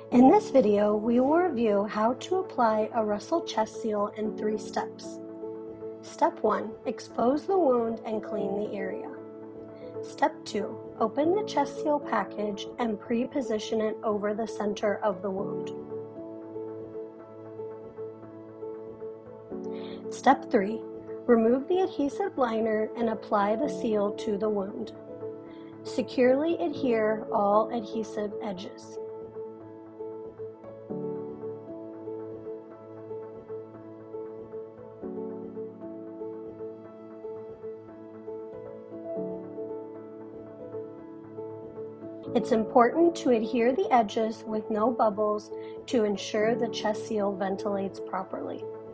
In this video, we will review how to apply a Russell chest seal in 3 steps. Step 1. Expose the wound and clean the area. Step 2. Open the chest seal package and pre-position it over the center of the wound. Step 3. Remove the adhesive liner and apply the seal to the wound. Securely adhere all adhesive edges. It's important to adhere the edges with no bubbles to ensure the chest seal ventilates properly.